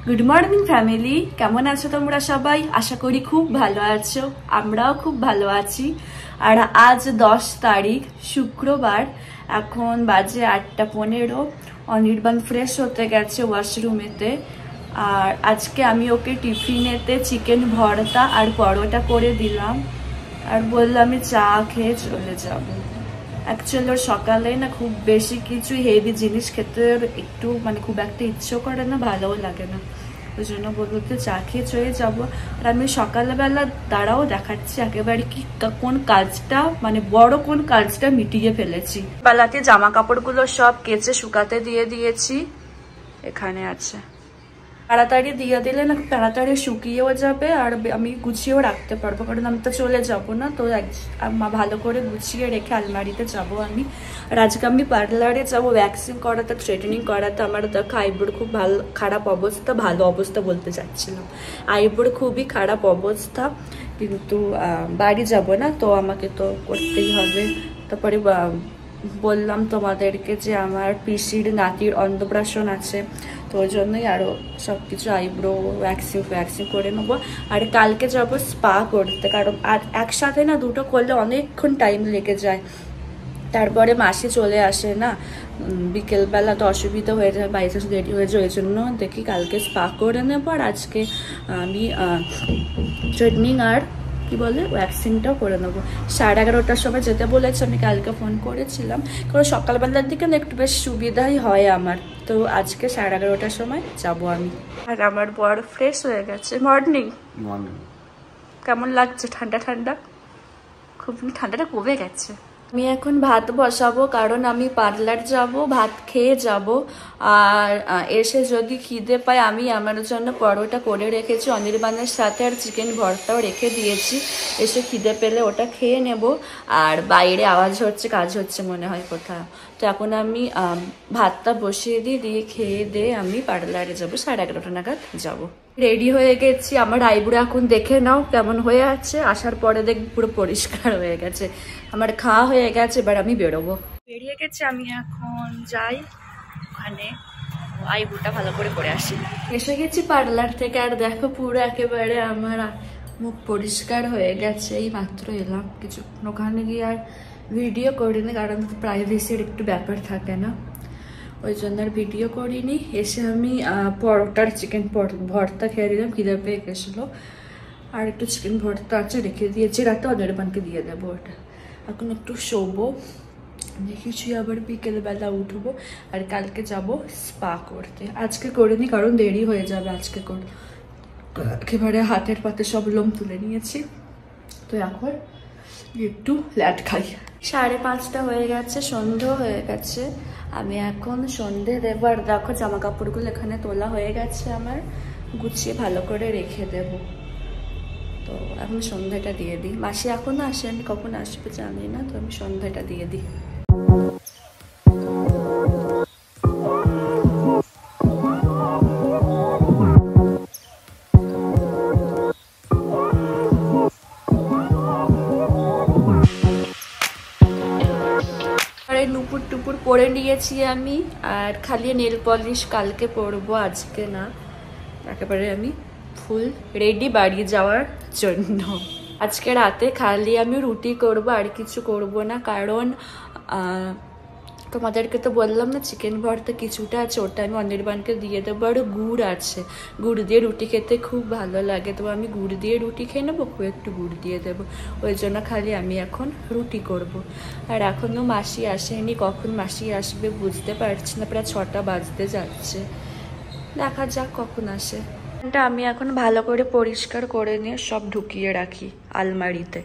Good morning family, কেমন আছো তোমরা সবাই? আশা করি খুব ভালো আছো, আমরাও খুব ভালো আছি। আর আজ 10 তারিখ শুক্রবার, এখন বাজে 8:15। অনির্বাণ ফ্রেশ হতে গেছে ওয়াশরুমেতে। আর আজকে আমি ওকে টিফিনেতে চিকেন ভর্তা আর পরোটা করে দিলাম, আর বললাম আমি চা খেয়ে চলে যাব। অ্যাকচুয়ালি ওর সকালে না খুব বেশি কিছু হেভি জিনিস খেতে একটু খুব একটা ইচ্ছে করে না, ভালোও লাগে না। ওই জন্য বলবো তো চা খেয়ে চলে যাবো। আর আমি সকালবেলা দাঁড়াও দেখাচ্ছি একেবারে কি কোন কাজটা বড় কোন কাজটা মিটিয়ে ফেলেছি। বেলাতে জামা কাপড়গুলো সব কেচে শুকাতে দিয়ে দিয়েছি, এখানে আছে। তাড়াতাড়ি দিয়ে দিলে না তাড়াতাড়ি শুকিয়েও যাবে, আর আমি গুছিয়েও রাখতে পারবো, কারণ আমি তো চলে যাব না। তো ভালো করে গুছিয়ে রেখে আলমারিতে যাব আমি। আর আজকে আমি পার্লারে যাবো ভ্যাকসিন করাতে, স্ট্রেটনিং করাতে। আমার দেখো আইব্রোর খুব খারাপ অবস্থা, ভালো অবস্থা বলতে চাচ্ছিলাম, আইব্রোর খুবই খারাপ অবস্থা। কিন্তু বাড়ি যাব না, তো আমাকে তো করতেই হবে। তারপরে বললাম তোমাদেরকে যে আমার পিসির নাতির অন্নপ্রাশন আছে, তো ওই জন্যই আরও সব কিছু আইব্রো ভ্যাকসিন করে নেবো। আর কালকে যাবো স্পা করতে, কারণ আর একসাথে না দুটো করলে অনেকক্ষণ টাইম লেগে যায়। তারপরে মাসি চলে আসে না, বিকেলবেলা তো অসুবিধা হয়ে যায়, বাইরে রেডি হয়ে যায়। ওই জন্য দেখি কালকে স্পা করে নেবো। আর আজকে আমি স্ট্রেটনিং আর ভ্যাকসিনটাও করে নেবো। 11:30টার সময় যেতে বলেছে, আমি কালকে ফোন করেছিলাম, কারণ সকালবেলার দিকে না একটু বেশ সুবিধাই হয় আমার। তো আজকে 11:30টার সময় যাব আমি। আর আমার বড় ফ্রেশ হয়ে গেছে। মর্নিং কেমন লাগছে? ঠান্ডা ঠান্ডা, খুব ঠান্ডাটা কমে গেছে। আমি এখন ভাত বসাবো, কারণ আমি পার্লার যাব, ভাত খেয়ে যাব। আর এসে যদি খিদে পায়, আমি আমার জন্য পরোটা করে রেখেছি অনির্বাণের সাথে, আর চিকেন ভর্তাও রেখে দিয়েছি। এসে খিদে পেলে ওটা খেয়ে নেব। আর বাইরে আওয়াজ হচ্ছে, কাজ হচ্ছে মনে হয় কোথাও। তো এখন আমি ভাতটা বসিয়ে দিয়ে খেয়ে দিয়ে আমি পার্লারে যাবো, 11:30 নাগাদ যাব। রেডি হয়ে গেছি। আমার আইব্রো এখন দেখে নাও কেমন হয়ে আছে। আসার পরে দেখ পুরো পরিষ্কার হয়ে গেছে, আমার খাওয়া হয়ে গেছে। এবার আমি বেরোবো, বেরিয়ে গেছি আমি। এখন যাই ওখানে আইব্রোটা ভালো করে আসি। এসে গেছি পার্লার থেকে, আর দেখো পুরো একেবারে আমার মুখ পরিষ্কার হয়ে গেছে। এই মাত্র এলাম, কিছুক্ষণ ওখানে গিয়ে আর ভিডিও করিনি, কারণ প্রাইভেসির একটু ব্যাপার থাকে না, ওই জন্য আর ভিডিও করিনি। এসে আমি পরোটার চিকেন ভর্তা খেয়ে দিলাম, খিদে পেয়ে গেছিলো। আর একটু চিকেন ভর্তা আছে, রেখে দিয়েছি, রাতে অনির্বাণকে দিয়ে দেবো ওটা। এখন একটু শোবো, দেখেছি আবার বিকেলবেলা উঠবো। আর কালকে যাব স্পা করতে। আজকে করিনি, কারণ দেরি হয়ে যাবে আজকে করে। একেবারে হাতের পাতে সব লোম তুলে নিয়েছি, তো এখন একটু ল্যাট খাই। 5:30 হয়ে গেছে, সন্ধে হয়ে গেছে। আমি এখন সন্ধে দেবো। আর দেখো জামা কাপড়গুলো এখানে তোলা হয়ে গেছে আমার, গুছিয়ে ভালো করে রেখে দেব। তো এখন সন্ধ্যাটা দিয়ে দিই। মাসি এখনো আসেনি, কখন আসবে জানি না, তো আমি সন্ধ্যাটা দিয়ে দিই। নুপুর টুপুর পরে নিয়েছি আমি, আর খালি নেল পলিশ কালকে পরবো, আজকে না। একেবারে আমি ফুল রেডি বাড়ি যাওয়ার জন্য। আজকে রাতে খালি আমি রুটি করব, আর কিছু করব না, কারণ তোমাদেরকে তো বললাম না চিকেন ভর্তা কিছুটা আছে, ওটা আমি অনির্বাণকে দিয়ে দেবো। আর গুড় আছে, গুড় দিয়ে রুটি খেতে খুব ভালো লাগে, তো আমি গুড় দিয়ে রুটি খেয়ে নেবো, খুব একটু গুড় দিয়ে দেবো। ওই জন্য খালি আমি এখন রুটি করব। আর এখনও মাসি আসেনি, কখন মাসি আসবে বুঝতে পারছি না, প্রায় 6টা বাজতে যাচ্ছে। দেখা যাক কখন আসে। এটা আমি এখন ভালো করে পরিষ্কার করে নিয়ে সব ঢুকিয়ে রাখি আলমারিতে।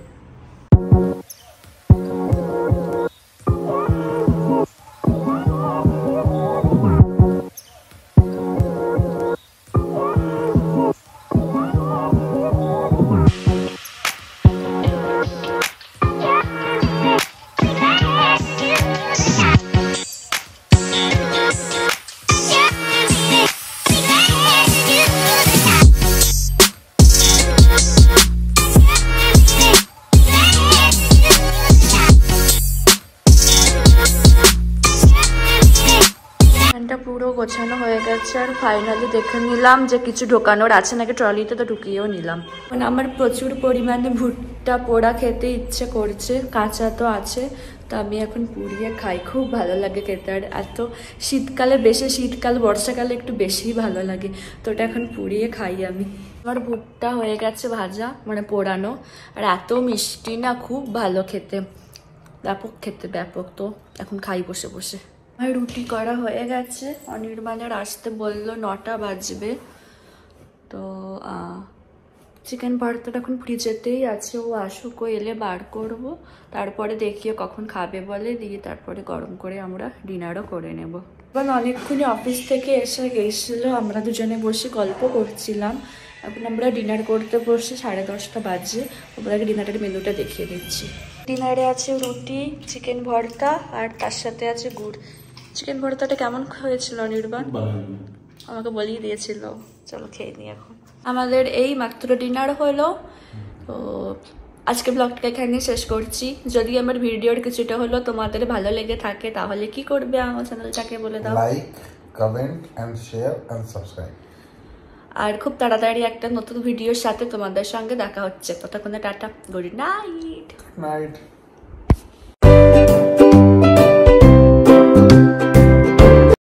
ফাইনালি দেখে নিলাম যে কিছু ঢোকানোর আছে নাকি, ট্রলিতে তো ঢুকিয়েও নিলাম। মানে আমার প্রচুর পরিমাণে ভুট্টা পোড়া খেতে ইচ্ছে করছে, কাঁচা তো আছে, তো আমি এখন পুড়িয়ে খাই, খুব ভালো লাগে খেতে। আর এত শীতকালে, বেশি শীতকাল বর্ষাকালে একটু বেশি ভালো লাগে, তো ওটা এখন পুড়িয়ে খাই আমি। আমার ভুট্টা হয়ে গেছে ভাজা, মানে পোড়ানো, আর এত মিষ্টি না, খুব ভালো খেতে, ব্যাপক খেতে, ব্যাপক। তো এখন খাই বসে বসে। আমার রুটি করা হয়ে গেছে, অনির্বাণের আসতে বললো 9টা বাজবে। তো চিকেন ভর্তাটা এখন ফ্রিজেতেই আছে, ও আসুক, ও এলে বার করব, তারপরে দেখিয়ে কখন খাবে বলে, দিয়ে তারপরে গরম করে আমরা ডিনারও করে নেব। এবার অনেকক্ষণই অফিস থেকে এসে গেছিল, আমরা দুজনে বসে গল্প করছিলাম। এখন আমরা ডিনার করতে বসে 10:30 বাজে। ওগুলোকে ডিনারের মেনুটা দেখিয়ে দিচ্ছি। ডিনারে আছে রুটি, চিকেন ভর্তা, আর তার সাথে আছে গুড়। চিকেন ভর্তাটা কেমন হয়েছিল অনির্বাণ? আমাকে বলিয়ে দিয়েছিল। চলো খেয়ে নিই এখন। আমাদের এই মাত্র ডিনার হলো। তো আজকে ব্লগটা এখানে শেষ করছি। যদি আমার ভিডিওর কিছুটা হলো তোমাদের ভালো লেগে থাকে তাহলে কি করবে আমার চ্যানেলটাকে বলে দাও। Like, comment and share and subscribe. আর খুব তাড়াতাড়ি একটা নতুন ভিডিওর সাথে তোমাদের সঙ্গে দেখা হচ্ছে। ততক্ষণে tata, good night. Good night.